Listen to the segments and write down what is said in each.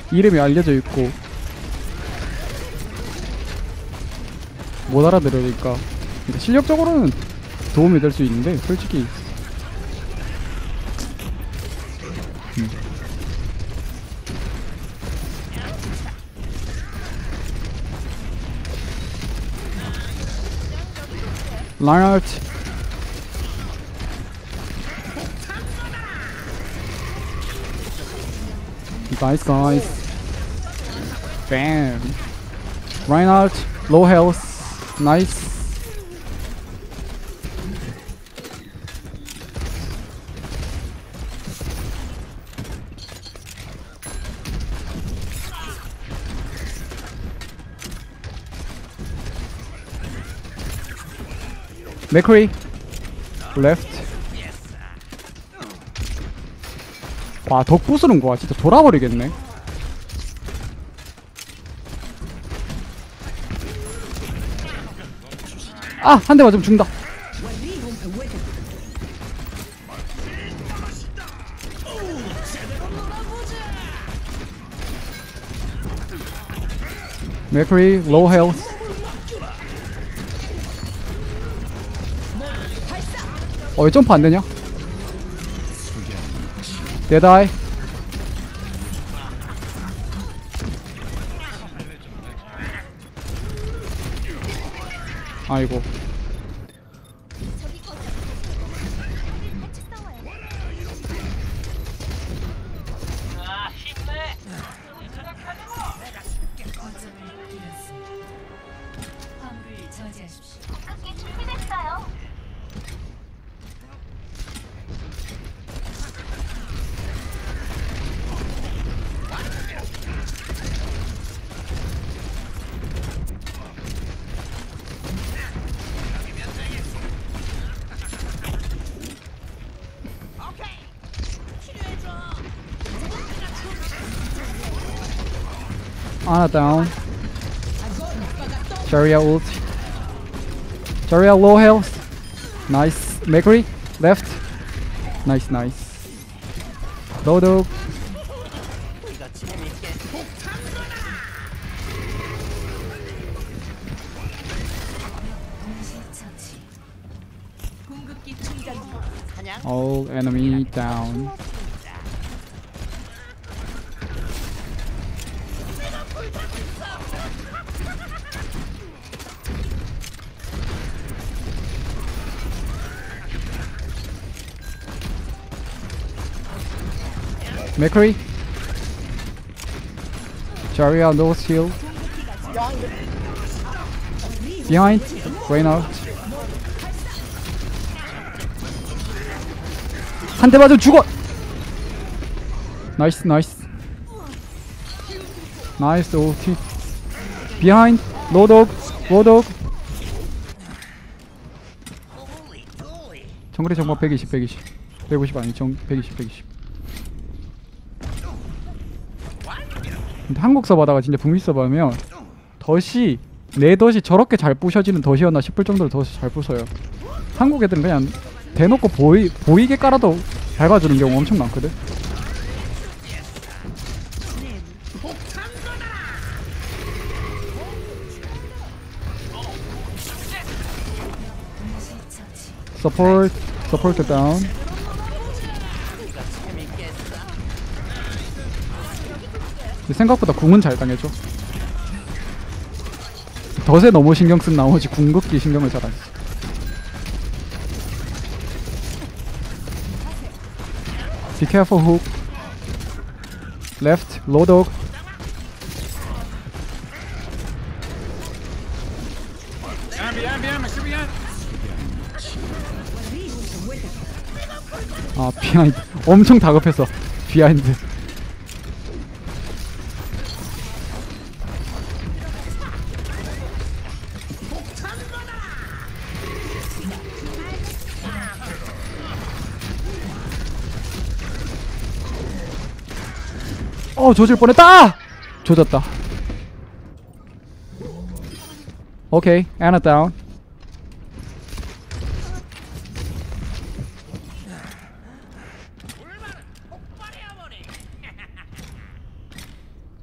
이름이 알려져 있고 못 알아들으니까 실력적으로는 도움이 될 수 있는데 솔직히 라인하르트 나이스 가이스 뱀 라인하르트 로우 헬스 나이스 맥크리 레프트 와 덕 부수는 거야 진짜 돌아버리겠네 아! 한 대 맞으면 죽는다 맥크리 로우 헬스 왜 점프 안되냐? 데다이 아이고 Ana down. Zarya ult. Zarya low health. Nice. Megri left. Nice, nice. Dodo. All enemy down. Macri. Zarya nose heal. Behind. Reinhardt. 한 대 맞으면 죽어. 나이스 나이스. 나이스 OT. Behind. 로독. 로독. 정글의 정보 120 120 150 아니 120 120. 근데 한국 서버 하다가 진짜 북미 서버 하면 덫이 내 덫이 저렇게 잘 부셔지는 덫이었나 싶을 정도로 덫이 잘 부숴요. 한국 애들은 그냥 대놓고 보이게 깔아도 밟아주는 경우 엄청 많거든. Support down. 생각보다 궁은 잘 당해줘. 덫에 너무 신경 쓴 나머지 궁극기 신경을 잘 안 써. Be careful hook. Left, low dog. 아, 비하인드. 엄청 다급했어. 비하인드. 조질 뻔했다! 조졌다. 오케이, Ana down.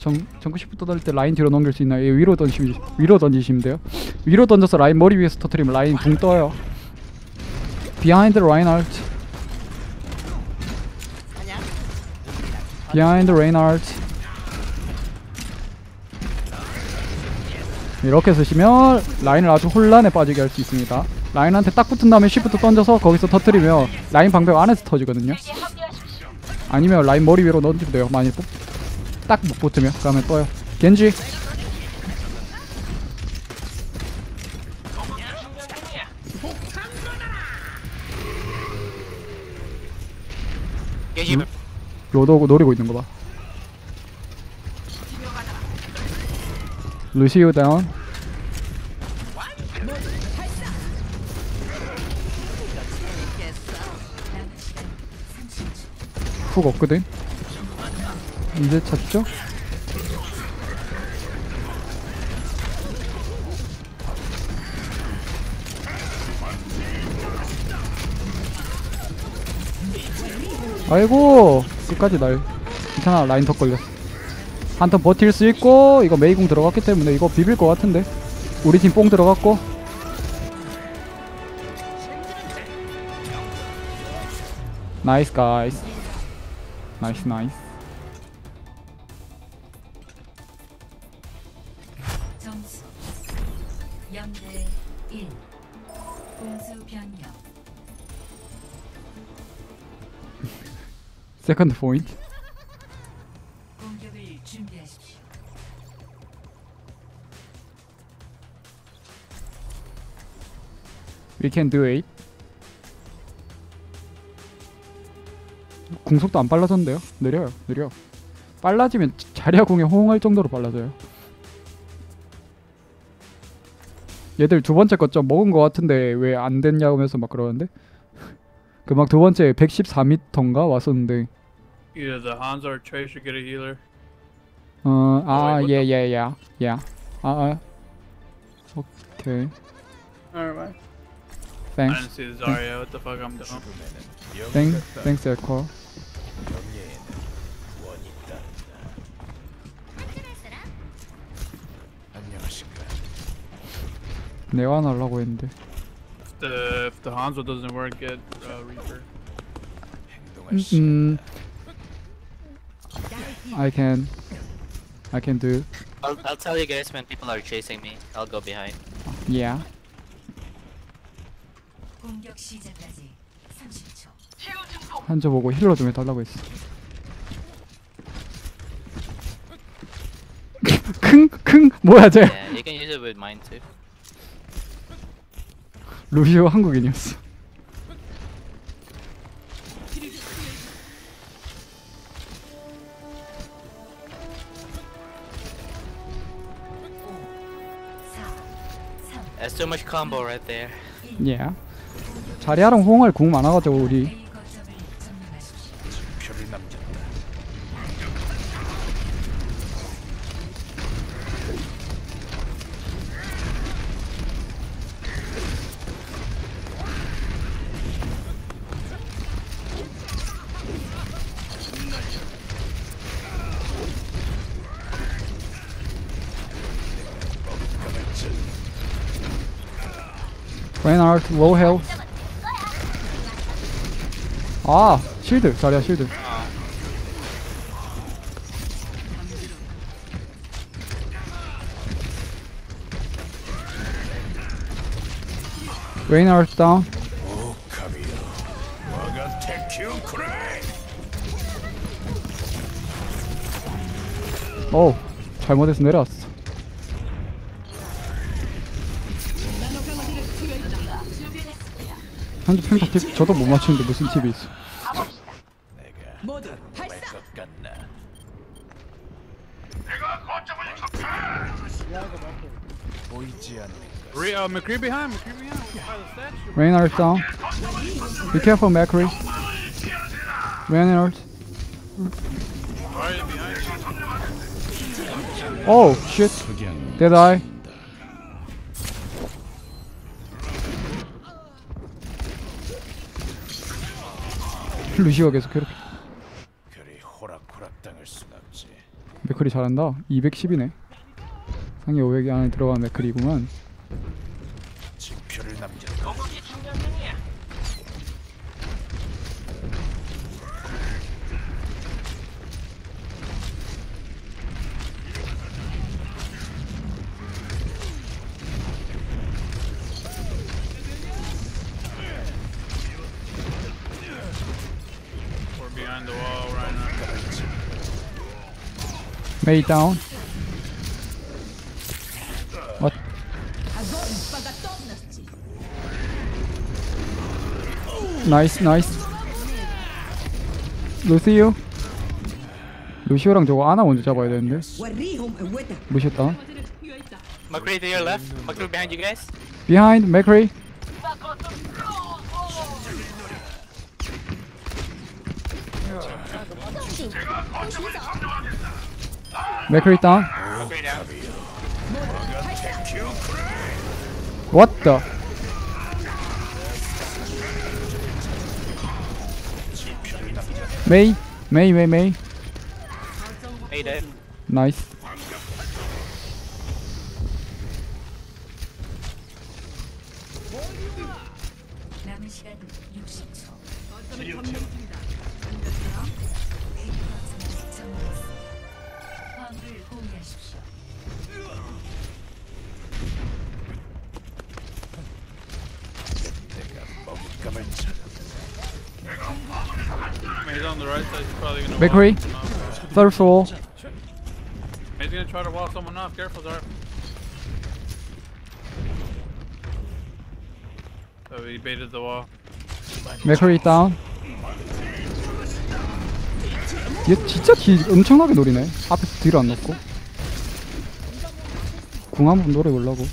정크 시프트 던질 때 라인 뒤로 넘길 수 있나요? 예, 위로 던지시면 돼요. 위로 던져서 라인 머리 위에서 터뜨리면 라인 붕 떠요. Behind Reinhardt. Behind Reinhardt. 이렇게 쓰시면 라인을 아주 혼란에 빠지게 할 수 있습니다. 라인한테 딱 붙은 다음에 시프트 던져서 거기서 터뜨리면 라인 방벽 안에서 터지거든요. 아니면 라인 머리 위로 던지면 돼요. 만약 딱 못 붙으면 그러면 떠요. 겐지. 로드 노리고 있는 거 봐. 루시우 다운. 훅 없거든. 이제 찾죠? 아이고 끝까지 날 괜찮아. 라인 더 걸렸어. 한 턴 버틸 수 있고 이거 메이공 들어갔기 때문에 이거 비빌 것 같은데. 우리 팀 뽕 들어갔고. 나이스 가이스. 나이스 나이스. 점수 0대 1. 공수 변경. 세컨드 포인트. 공격을 준비하십시오. We can do it. 궁속도 안 빨라졌는데요? 느려요. 느려. 빨라지면 자리아 궁에 호응할 정도로 빨라져요. 얘들 두 번째 거 좀 먹은 거 같은데 왜 안 됐냐고 하면서 막 그러는데 그 막 두 번째 114m인가 왔었는데 Either the Hanzo or Tracer get a healer. 예. 오케이. Alright. I Thanks. didn't see the Zarya. What the fuck I'm doing? Thanks 에코. 내가 하려고 했는데. If the Hanzo doesn't work, get Reaper. I can do. I'll tell you guys when people are chasing me. I'll go behind. Yeah. 공격 시작까지 30초. 한조 보고 힐러 좀 해달라고 했어. 킁 뭐야 쟤. Yeah, you can use it with mine too. 루시오 한국인이었어. That's too much combo right there. Yeah. 자리아랑 호응할 궁 많아가지고 우리. A 거점을 점령하십시오. Reinhardt low health. 아 실드. 자리아 실드. Reinhardt down. 오 잘못해서 내려왔어. 한주 평타 팁 저도 못 맞추는데 무슨 팁이 있어. McCree behind. McCree behind. By the statue. Reinhardt down. Be careful, Macri. Reinhardt. Zarya behind. Oh shit. Dead eye. 루시오가 계속 괴롭혀. 그리 호락호락 당할 순 없지. 맥크리 맥클이 잘한다. 210이네. 상위 500이 안에 들어간 맥클이구만. 징표를 남겨. We're behind the wall right now. 메이 다운. What? 나이스 나이스. 루시오. 루시오랑 저거 아나 먼저 잡아야 되는데. 루시오 McCree to your left. McCree behind you guys. Behind 맥크리. 맥크리 다운. McCree down. What the? 메이 Hey dead. 나이스. 남은 시간 60초. 화물을 공유하십시오. 먹잇감을 찾아. He's on the right side. He's probably gonna. 맥크리. walk someone off. Third floor. He's gonna try to walk someone off. Careful, Zara. So he baited the wall. 맥크리 다운. 얘 진짜 뒤 엄청나게 노리네. 앞에서 뒤로 안 넣고. 궁 한번 노려보려고.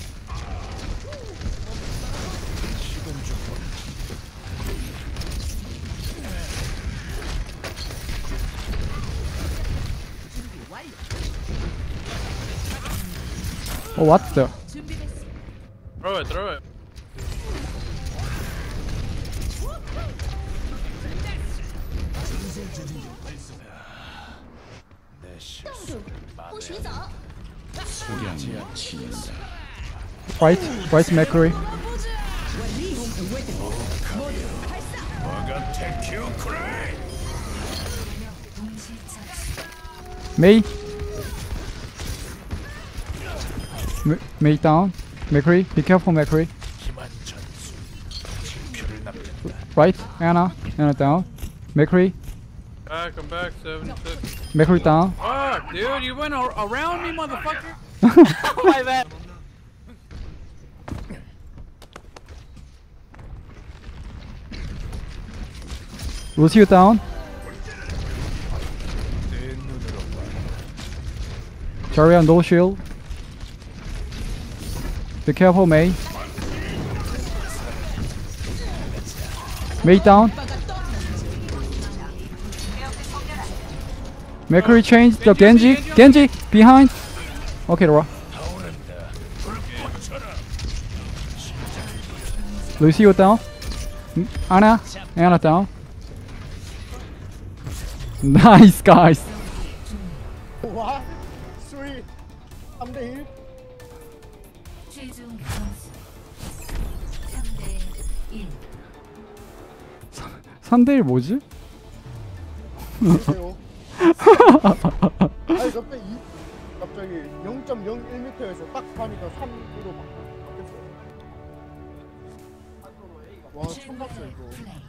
What the? Throw it, throw it. 내 실수. 소량이 치인다. Right 맥크리. 뭐가 테큐크레이. 동시 처치. 메이. 메이 다운. 맥크리. Be careful 맥크리. 기만 전수. 징표를 남긴다. Right. Anna down. 맥크리. Back, I'm back. 76. 맥크리 다운. Fuck, dude, you went around me, motherfucker. My bad. 루시오 다운. 내 눈으로 봐. 자리야 no shield. Be careful May. May down. 맥크리 change the Genji behind. Okay, 들어와. 루시오 다운. Anna down. Nice guys. 와, 스윗 3대1. 최종 점수 3대 1. 3대1 뭐지? 보세요. 아니 갑자기 0.01m에서 딱 가니까 3으로 바뀌었어요. 와, 처음 봤어 이거. 플레이.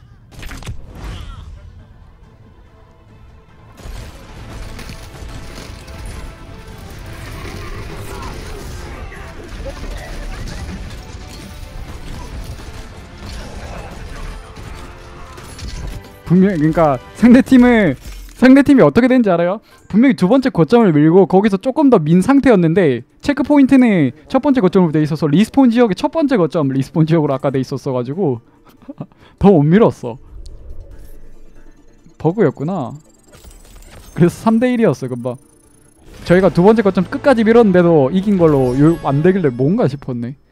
분명 그러니까 상대팀이 어떻게 된지 알아요? 분명히 두 번째 거점을 밀고 거기서 조금 더 민 상태였는데 체크 포인트는 첫 번째 거점으로 돼 있어서 리스폰 지역의 첫 번째 거점 리스폰 지역으로 아까 돼 있었어 가지고 더 못 밀었어. 버그였구나. 그래서 3대 1이었어 금방. 저희가 두 번째 거점 끝까지 밀었는데도 이긴 걸로 안 되길래 뭔가 싶었네.